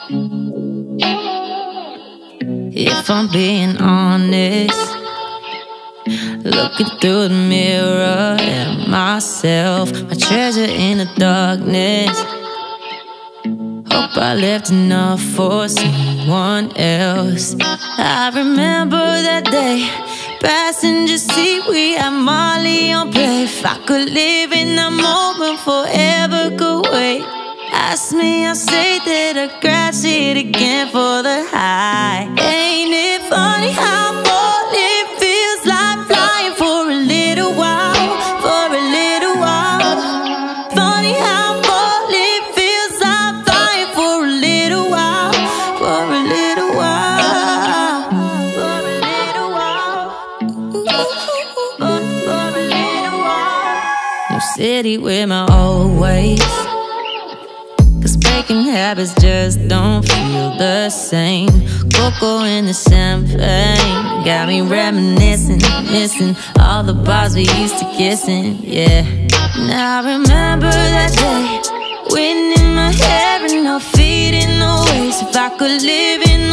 If I'm being honest, looking through the mirror at myself, my treasure in the darkness. Hope I left enough for someone else. I remember that day, passenger seat, we had Molly on play. If I could live in that moment forever, could wait. Ask me, I say that I crash it again for the high. Ain't it funny how falling feels like flying for a little while, for a little while. Funny how falling feels like flying for a little while, for a little while, for a little while, for a little while. New city with my old ways, breaking habits just don't feel the same. Cocoa in the champagne got me reminiscing, missing all the bars we used to kissing, yeah. Now I remember that day, wind in my hair and no feet in the waves. If I could live in